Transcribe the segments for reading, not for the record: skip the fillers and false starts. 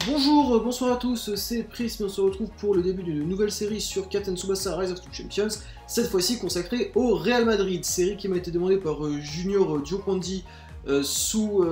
Bonjour, bonsoir à tous, c'est Prism, on se retrouve pour le début d'une nouvelle série sur Captain Tsubasa Rise of the Champions, cette fois-ci consacrée au Real Madrid, série qui m'a été demandée par Junior Diopandi sous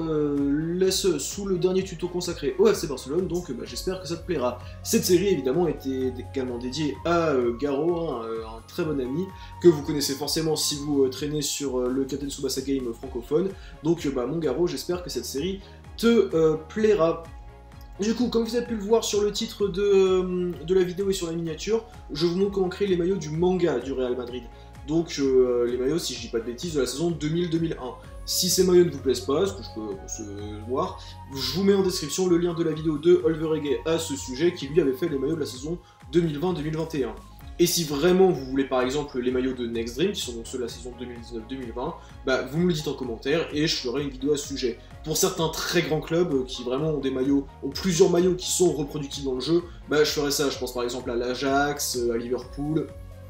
le dernier tuto consacré au FC Barcelone, donc j'espère que ça te plaira. Cette série évidemment était également dédiée à Garo, un très bon ami, que vous connaissez forcément si vous traînez sur le Captain Tsubasa Game francophone, donc mon Garo, j'espère que cette série te plaira. Du coup, comme vous avez pu le voir sur le titre de la vidéo et sur la miniature, je vous montre comment créer les maillots du manga du Real Madrid. Donc les maillots, si je dis pas de bêtises, de la saison 2000-2001. Si ces maillots ne vous plaisent pas, ce que je peux se voir, je vous mets en description le lien de la vidéo de Olverege à ce sujet, qui lui avait fait les maillots de la saison 2020-2021. Et si vraiment vous voulez par exemple les maillots de Next Dream, qui sont donc ceux de la saison 2019-2020, vous me le dites en commentaire et je ferai une vidéo à ce sujet. Pour certains très grands clubs qui vraiment ont des maillots, ont plusieurs maillots qui sont reproductibles dans le jeu, je ferai ça. Je pense par exemple à l'Ajax, à Liverpool,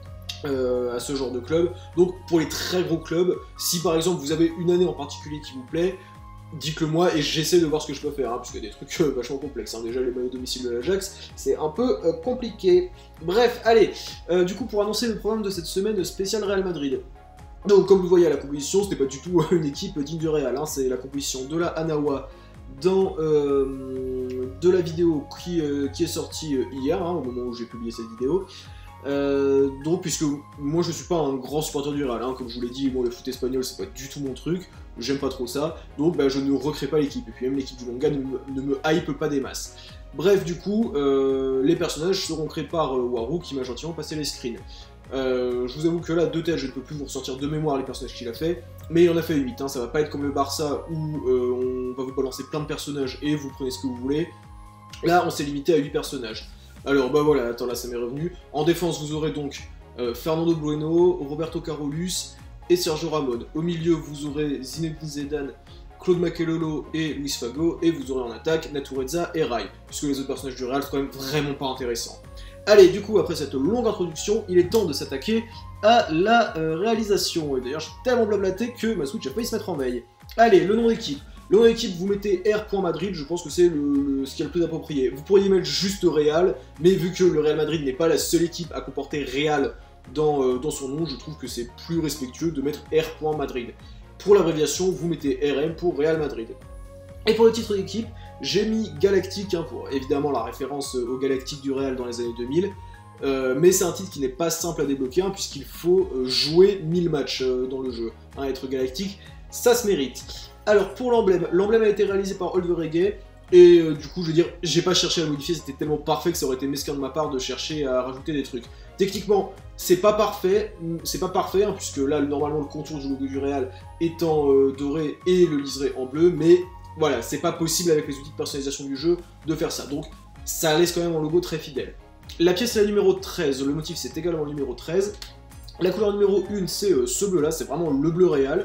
à ce genre de club. Donc pour les très gros clubs, si par exemple vous avez une année en particulier qui vous plaît, dites-le moi et j'essaie de voir ce que je peux faire, parce qu'il y a des trucs vachement complexes. Déjà les maillots domicile de l'Ajax, c'est un peu compliqué. Bref, allez, du coup pour annoncer le programme de cette semaine spéciale Real Madrid. Donc comme vous voyez à la composition, ce n'est pas du tout une équipe digne du Real, c'est la composition de la Hanawa dans de la vidéo qui est sortie hier, au moment où j'ai publié cette vidéo. Donc puisque moi je suis pas un grand supporter du Real, comme je vous l'ai dit, le foot espagnol c'est pas du tout mon truc, j'aime pas trop ça, donc je ne recrée pas l'équipe, et puis même l'équipe du manga ne me hype pas des masses. Bref, du coup, les personnages seront créés par Waru qui m'a gentiment passé les screens. Je vous avoue que là, de tête, je ne peux plus vous ressortir de mémoire les personnages qu'il a fait, mais il en a fait 8, ça va pas être comme le Barça où on va vous balancer plein de personnages et vous prenez ce que vous voulez. Là, on s'est limité à 8 personnages. Alors voilà, attends, là ça m'est revenu. En défense, vous aurez donc Fernando Bueno, Roberto Carolus et Sergio Ramon. Au milieu, vous aurez Zinedine Zidane, Claude Makelolo et Luis Figo, et vous aurez en attaque Natureza et Rai, puisque les autres personnages du Real sont quand même vraiment pas intéressants. Allez, du coup, après cette longue introduction, il est temps de s'attaquer à la réalisation. Et d'ailleurs, j'ai tellement blablaté que ma Switch a failli se mettre en veille. Allez, le nom d'équipe. Le nom d'équipe, vous mettez R.Madrid, je pense que c'est ce qui est le plus approprié. Vous pourriez mettre juste Real, mais vu que le Real Madrid n'est pas la seule équipe à comporter Real dans son nom, je trouve que c'est plus respectueux de mettre R.Madrid. Pour l'abréviation, vous mettez RM pour Real Madrid. Et pour le titre d'équipe, j'ai mis Galactique, pour évidemment la référence au Galactique du Real dans les années 2000, mais c'est un titre qui n'est pas simple à débloquer, puisqu'il faut jouer 1000 matchs dans le jeu. Être Galactique, ça se mérite. Alors pour l'emblème a été réalisé par Olverege, et du coup je veux dire, j'ai pas cherché à le modifier, c'était tellement parfait que ça aurait été mesquin de ma part de chercher à rajouter des trucs. Techniquement, c'est pas parfait, puisque là normalement le contour du logo du Real étant doré et le liseré en bleu, mais voilà, c'est pas possible avec les outils de personnalisation du jeu de faire ça, donc ça laisse quand même un logo très fidèle. La pièce est la numéro 13, le motif c'est également le numéro 13, la couleur numéro 1 c'est ce bleu là, c'est vraiment le bleu Real.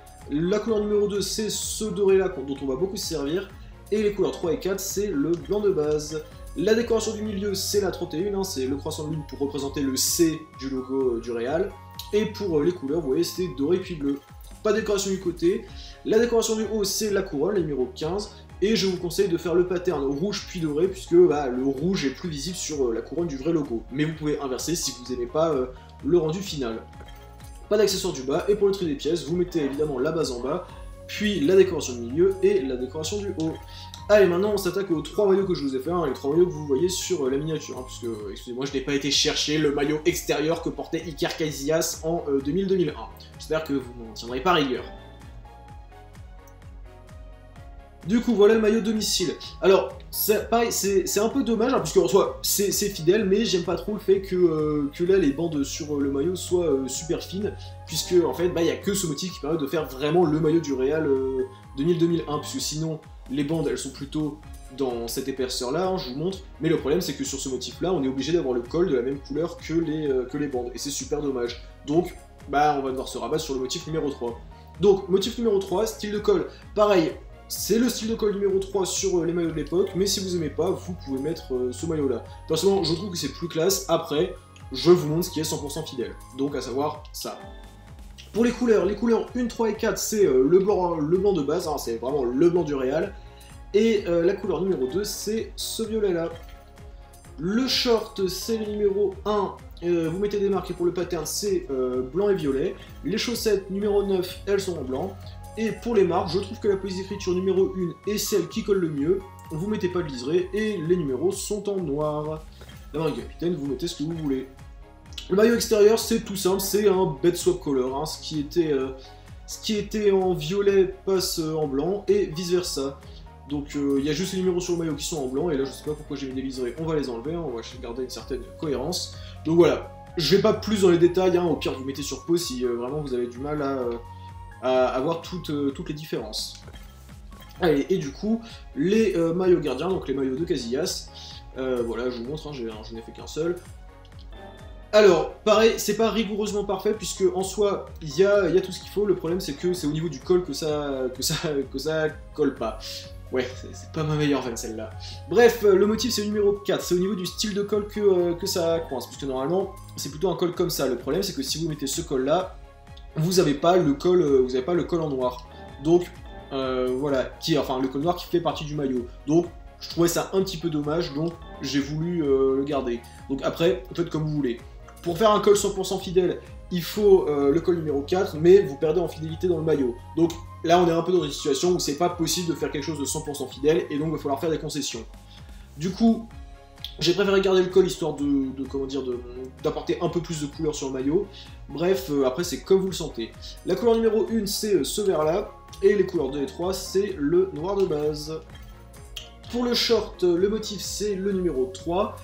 La couleur numéro 2, c'est ce doré là dont on va beaucoup se servir. Et les couleurs 3 et 4, c'est le blanc de base. La décoration du milieu, c'est la 31, c'est le croissant de lune pour représenter le C du logo du Real. Et pour les couleurs, vous voyez, c'est doré puis bleu. Pas de décoration du côté. La décoration du haut, c'est la couronne, la numéro 15. Et je vous conseille de faire le pattern rouge puis doré, puisque le rouge est plus visible sur la couronne du vrai logo. Mais vous pouvez inverser si vous n'aimez pas le rendu final. Pas d'accessoires du bas, et pour le tri des pièces, vous mettez évidemment la base en bas, puis la décoration du milieu et la décoration du haut. Allez, maintenant on s'attaque aux 3 maillots que je vous ai fait, les 3 maillots que vous voyez sur la miniature, puisque, excusez-moi, je n'ai pas été chercher le maillot extérieur que portait Iker Casillas en 2000-2001. J'espère que vous n'en tiendrez pas rigueur. Du coup, voilà le maillot domicile. Alors, pareil, c'est un peu dommage, puisque en soi, c'est fidèle, mais j'aime pas trop le fait que là, les bandes sur le maillot soient super fines, puisque, en fait, il n'y a que ce motif qui permet de faire vraiment le maillot du Real 2000-2001, puisque sinon, les bandes, elles sont plutôt dans cette épaisseur-là, je vous montre, mais le problème, c'est que sur ce motif-là, on est obligé d'avoir le col de la même couleur que les bandes, et c'est super dommage. Donc, on va devoir se rabattre sur le motif numéro 3. Donc, motif numéro 3, style de col, pareil. C'est le style de col numéro 3 sur les maillots de l'époque, mais si vous aimez pas, vous pouvez mettre ce maillot-là. Personnellement, je trouve que c'est plus classe. Après, je vous montre ce qui est 100% fidèle. Donc, à savoir ça. Pour les couleurs 1, 3 et 4, c'est le blanc de base, c'est vraiment le blanc du Real. Et la couleur numéro 2, c'est ce violet-là. Le short, c'est le numéro 1. Vous mettez des marques et pour le pattern, c'est blanc et violet. Les chaussettes numéro 9, elles sont en blanc. Et pour les marques, je trouve que la police d'écriture numéro 1 est celle qui colle le mieux. Vous mettez pas de liseré et les numéros sont en noir. La marque capitaine, vous mettez ce que vous voulez. Le maillot extérieur, c'est tout simple, c'est un bed swap color. Hein. Ce qui était en violet passe en blanc et vice versa. Donc il y a juste les numéros sur le maillot qui sont en blanc, et là je sais pas pourquoi j'ai mis des liserés, on va les enlever, hein, on va garder une certaine cohérence. Donc voilà, je vais pas plus dans les détails, hein, au pire vous mettez sur pause si vraiment vous avez du mal à avoir toutes les différences. Allez, et du coup, les maillots gardiens, donc les maillots de Casillas, voilà, je vous montre, hein, je n'ai fait qu'un seul. Alors, pareil, c'est pas rigoureusement parfait, puisque en soi, il y a tout ce qu'il faut, le problème c'est que c'est au niveau du col que ça colle pas. Ouais, c'est pas ma meilleure vanne celle-là. Bref, le motif c'est le numéro 4, c'est au niveau du style de col que ça coince, puisque normalement, c'est plutôt un col comme ça. Le problème c'est que si vous mettez ce col-là, vous n'avez pas le col en noir. Donc, voilà, enfin le col noir qui fait partie du maillot. Donc, je trouvais ça un petit peu dommage, donc j'ai voulu le garder. Donc après, faites comme vous voulez. Pour faire un col 100% fidèle, il faut le col numéro 4, mais vous perdez en fidélité dans le maillot. Donc là, on est un peu dans une situation où c'est pas possible de faire quelque chose de 100% fidèle, et donc il va falloir faire des concessions. Du coup, j'ai préféré garder le col histoire d'apporter un peu plus de couleur sur le maillot. Bref, après c'est comme vous le sentez. La couleur numéro 1, c'est ce vert-là, et les couleurs 2 et 3, c'est le noir de base. Pour le short, le motif c'est le numéro 3.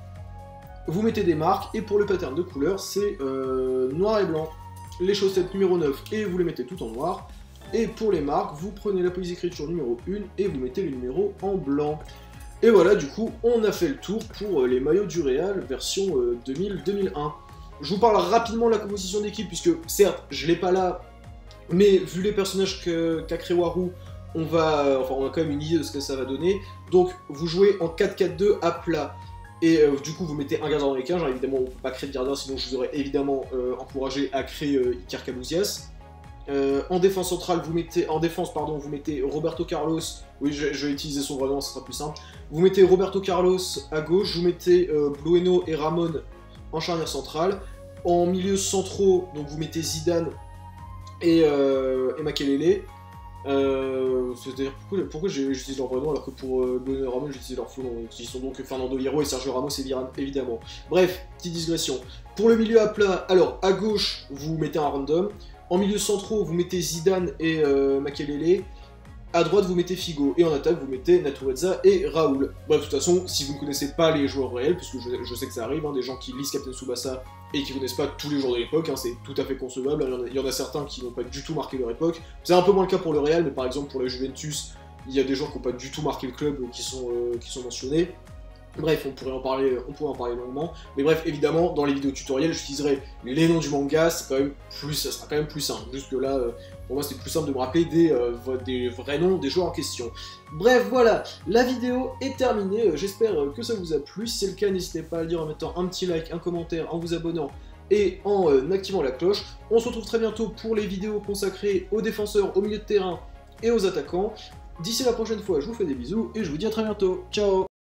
Vous mettez des marques, et pour le pattern de couleur, c'est noir et blanc. Les chaussettes numéro 9, et vous les mettez tout en noir. Et pour les marques, vous prenez la police d'écriture numéro 1, et vous mettez les numéros en blanc. Et voilà, du coup, on a fait le tour pour les maillots du Real, version 2000-2001. Je vous parle rapidement de la composition d'équipe, puisque, certes, je l'ai pas là, mais vu les personnages qu'a créé Waru, on a quand même une idée de ce que ça va donner. Donc, vous jouez en 4-4-2 à plat. Et du coup, vous mettez un gardien dans les cages. Hein, évidemment, on ne peut pas créer de gardien, sinon je vous aurais évidemment encouragé à créer Iker Camusias. En défense centrale, vous mettez Roberto Carlos. Oui, je vais utiliser son vrai nom, ce sera plus simple. Vous mettez Roberto Carlos à gauche, vous mettez Blueno et Ramon en charnière centrale. En milieu centraux, donc vous mettez Zidane et Makelele. C'est-à-dire pourquoi j'utilise leur vrai nom alors que pour Blueno et Ramon j'utilise leur faux nom, qui sont donc Fernando Hierro et Sergio Ramos évidemment. Bref, petite digression. Pour le milieu à plat, alors à gauche vous mettez un random. En milieu centraux, vous mettez Zidane et Makelele. À droite, vous mettez Figo. Et en attaque, vous mettez Natureza et Raoul. Bref, de toute façon, si vous ne connaissez pas les joueurs réels, puisque je sais que ça arrive, hein, des gens qui lisent Captain Tsubasa et qui ne connaissent pas tous les joueurs de l'époque, hein, c'est tout à fait concevable. Il y en a certains qui n'ont pas du tout marqué leur époque. C'est un peu moins le cas pour le Real, mais par exemple pour la Juventus, il y a des gens qui n'ont pas du tout marqué le club qui sont mentionnés. Bref, on pourrait en parler longuement. Mais bref, évidemment, dans les vidéos tutoriels, j'utiliserai les noms du manga, ça sera quand même plus simple. Juste que là, pour moi, c'est plus simple de me rappeler des vrais noms des joueurs en question. Bref, voilà, la vidéo est terminée. J'espère que ça vous a plu. Si c'est le cas, n'hésitez pas à le dire en mettant un petit like, un commentaire, en vous abonnant et en activant la cloche. On se retrouve très bientôt pour les vidéos consacrées aux défenseurs, au milieu de terrain et aux attaquants. D'ici la prochaine fois, je vous fais des bisous et je vous dis à très bientôt. Ciao!